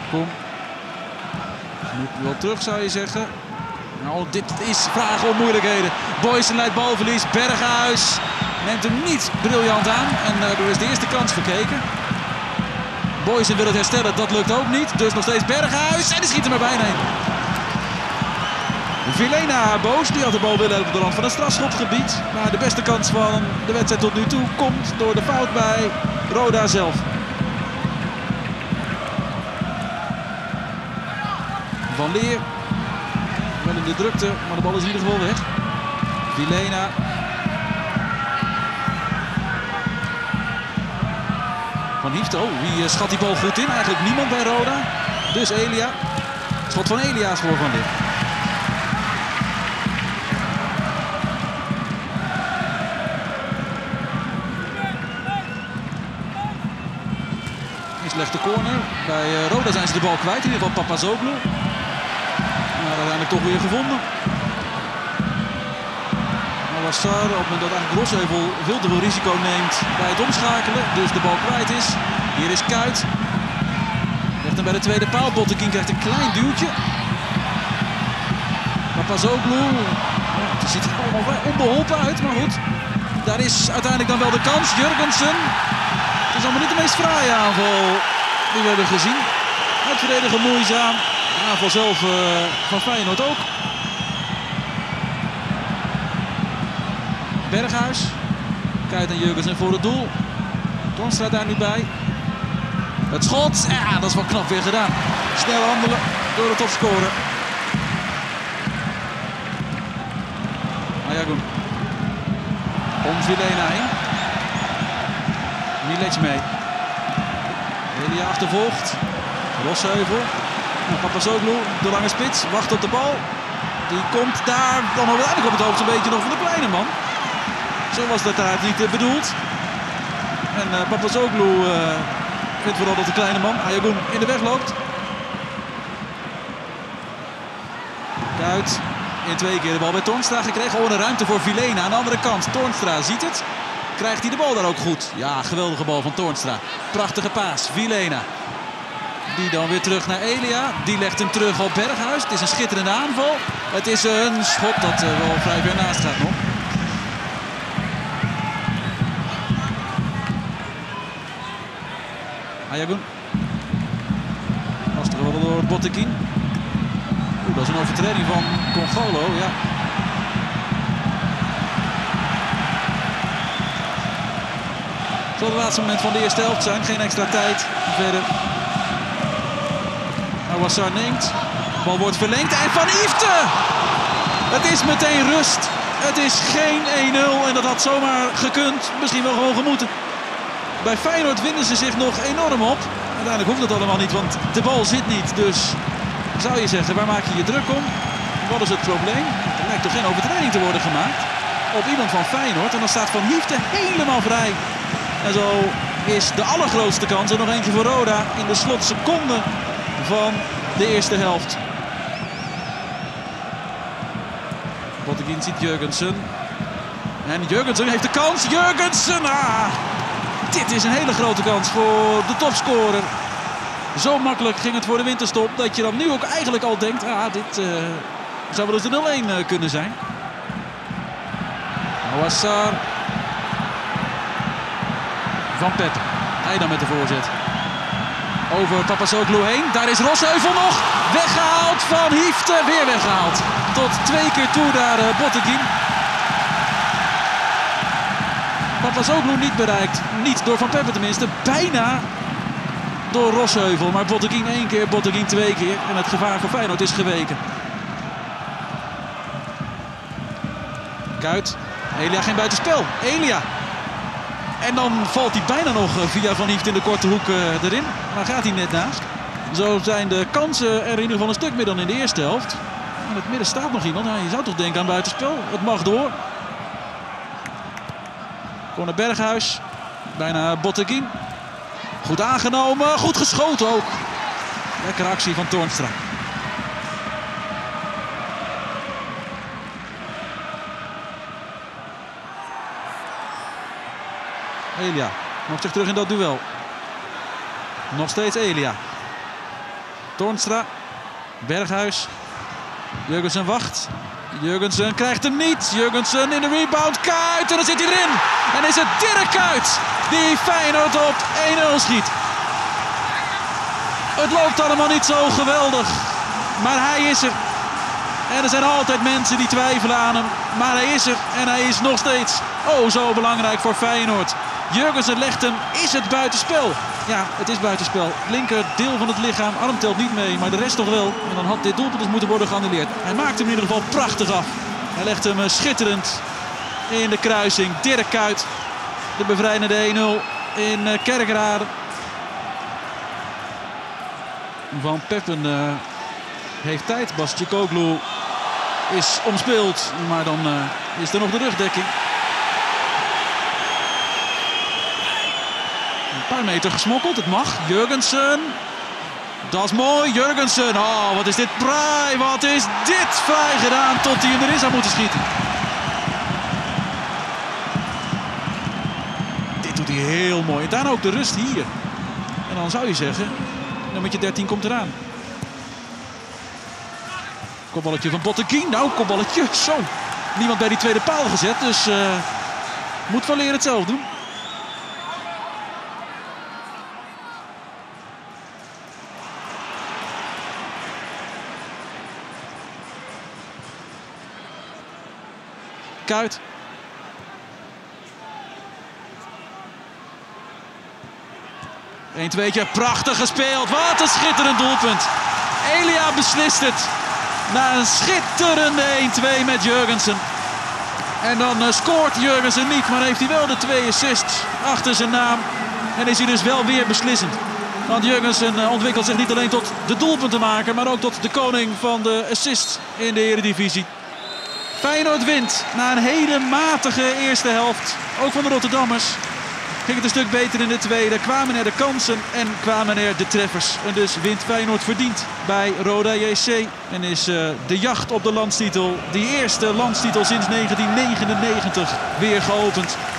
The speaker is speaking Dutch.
Kom. Moet wel terug, zou je zeggen. Nou, dit is vragen om moeilijkheden. Boysen leidt balverlies. Berghuis neemt hem niet briljant aan. En er is de eerste kans verkeken. Boysen wil het herstellen, dat lukt ook niet. Dus nog steeds Berghuis. En die schiet er maar bijna in. Vilena boos, die had de bal willen hebben op de rand van het strafschopgebied. Maar de beste kans van de wedstrijd tot nu toe komt door de fout bij Roda zelf. Van Leer, wel in de drukte, maar de bal is in ieder geval weg. Vilena. Van Hiefte, wie schat die bal goed in? Eigenlijk niemand bij Roda. Dus Elia. Schot van Elia is voor Van Leer. Slechte corner. Bij Roda zijn ze de bal kwijt. In ieder geval Papazoglu. Maar uiteindelijk toch weer gevonden. Alassar, op het moment dat eigenlijk Rosheuvel veel te veel risico neemt bij het omschakelen. Dus de bal kwijt is. Hier is Kuyt. Legt hem bij de tweede paal. Botteguin krijgt een klein duwtje. Papazoglu. Het ziet er allemaal onbeholpen uit, maar goed. Daar is uiteindelijk dan wel de kans. Jurgensen. Het is allemaal niet de meest fraaie aanval die we hebben gezien. Uitverdedigen moeizaam. De aanval zelf van Feyenoord ook. Berghuis. Kuyt en Jurgensen voor het doel. Toornstra daar nu bij. Het schot. Ja, dat is wel knap weer gedaan. Snel handelen door de topscorer. Ayagun. Om Vilena heen. Milic mee. Elia achtervolgt. Rosheuvel. Papazoglu, de lange spits, wacht op de bal. Die komt daar dan uiteindelijk op het hoofd een beetje nog van de kleine man. Zo was dat daar niet bedoeld. En Papazoglu vindt vooral dat de kleine man, Ayagun, in de weg loopt. Kuyt in 2 keer de bal bij Toornstra gekregen. Gewoon een ruimte voor Vilena. Aan de andere kant, Toornstra ziet het. Krijgt hij de bal daar ook goed? Ja, geweldige bal van Toornstra. Prachtige paas. Vilena. Die dan weer terug naar Elia. Die legt hem terug op Berghuis. Het is een schitterende aanval. Het is een schot dat wel vrij ver naast gaat nog. Ayagun. Lastig wel door Botteguin. Dat is een overtreding van Congolo, ja. Het zal het laatste moment van de eerste helft zijn. Geen extra tijd verder. Awassar neemt. De bal wordt verlengd. En Van Hiefte! Het is meteen rust. Het is geen 1-0. En dat had zomaar gekund. Misschien wel gewoon gemoeten. Bij Feyenoord winden ze zich nog enorm op. Uiteindelijk hoeft het allemaal niet, want de bal zit niet. Dus zou je zeggen, waar maak je je druk om? Wat is het probleem? Er lijkt toch geen overtreding te worden gemaakt op iemand van Feyenoord. En dan staat Van Hiefte helemaal vrij. En zo is de allergrootste kans er nog eentje voor Roda in de slotseconde van de eerste helft. Botteguin ziet Jurgensen. En Jurgensen heeft de kans. Jurgensen! Dit is een hele grote kans voor de topscorer. Zo makkelijk ging het voor de winterstop dat je dan nu ook eigenlijk al denkt, dit zou wel eens de 0-1 kunnen zijn. Awassar. Van Peppe. Hij dan met de voorzet. Over Papazoglu heen. Daar is Rosheuvel nog. Weggehaald van Hiefte. Weer weggehaald. Tot 2 keer toe daar Botteguin. Papazoglu niet bereikt. Niet door Van Peppe tenminste. Bijna door Rosheuvel. Maar Botteguin 1 keer, Botteguin 2 keer. En het gevaar voor Feyenoord is geweken. Kuyt. Elia geen buitenspel. Elia. En dan valt hij bijna nog via Van Hiefte in de korte hoek erin. Maar gaat hij net naast. Zo zijn de kansen er in ieder geval een stuk meer dan in de eerste helft. In het midden staat nog iemand. Je zou toch denken aan buitenspel. Het mag door. Corner Berghuis. Bijna Botteguin. Goed aangenomen. Goed geschoten ook. Lekkere actie van Toornstra. Elia. Nog zich terug in dat duel. Nog steeds Elia. Toornstra. Berghuis. Jurgensen wacht. Jurgensen krijgt hem niet. Jurgensen in de rebound. Kuyt en dan zit hij erin. En is het Dirk Kuyt die Feyenoord op 1-0 schiet. Het loopt allemaal niet zo geweldig. Maar hij is er. En er zijn altijd mensen die twijfelen aan hem. Maar hij is er en hij is nog steeds zo belangrijk voor Feyenoord. Jurgensen legt hem. Is het buitenspel? Ja, het is buitenspel. Linker deel van het lichaam. Arm telt niet mee, maar de rest toch wel. En dan had dit doelpunt dus moeten worden geannuleerd. Hij maakt hem in ieder geval prachtig af. Hij legt hem schitterend in de kruising. Dirk Kuyt, de bevrijdende 1-0 in Kerkrade. Van Peppen heeft tijd. Bastjekoglu is omspeeld, maar dan is er nog de rugdekking. Een paar meter gesmokkeld, het mag. Jurgensen. Dat is mooi, Jurgensen. Oh, wat is dit fraai, wat is dit fraai gedaan tot hij hem erin zou moeten schieten. Dit doet hij heel mooi. En daarna ook de rust hier. En dan zou je zeggen, nummertje 13 komt eraan. Kopballetje van Botteguin. Nou, kopballetje. Zo. Niemand bij die tweede paal gezet, dus moet Van Leer het zelf doen. Kuyt. Een tweetje, prachtig gespeeld. Wat een schitterend doelpunt. Elia beslist het. Na een schitterende 1-2 met Jurgensen. En dan scoort Jurgensen niet, maar heeft hij wel de 2 assists achter zijn naam. En is hij dus wel weer beslissend. Want Jurgensen ontwikkelt zich niet alleen tot de doelpuntenmaker, maar ook tot de koning van de assists in de Eredivisie. Feyenoord wint na een hele matige eerste helft. Ook van de Rotterdammers ging het een stuk beter in de tweede. Kwamen er de kansen en kwamen er de treffers. En dus wint Feyenoord verdiend bij Roda JC. En is de jacht op de landstitel, die eerste landstitel sinds 1999, weer geopend.